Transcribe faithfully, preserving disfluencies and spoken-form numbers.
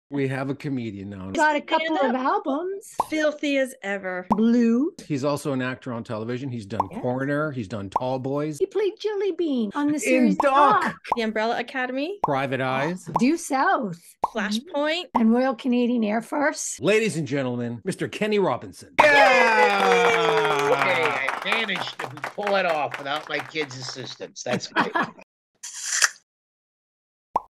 We have a comedian now. Got a couple of albums. Filthy as ever. Blue. He's also an actor on television. He's done Yes. Coroner. He's done Tallboyz. He played Jellybean on the series In Doc. The Umbrella Academy. Private Eyes. Due South. Flashpoint. And Royal Canadian Air Farce. Ladies and gentlemen, Mister Kenny Robinson. Yeah! Okay, I managed to pull it off without my kids' assistance. That's great.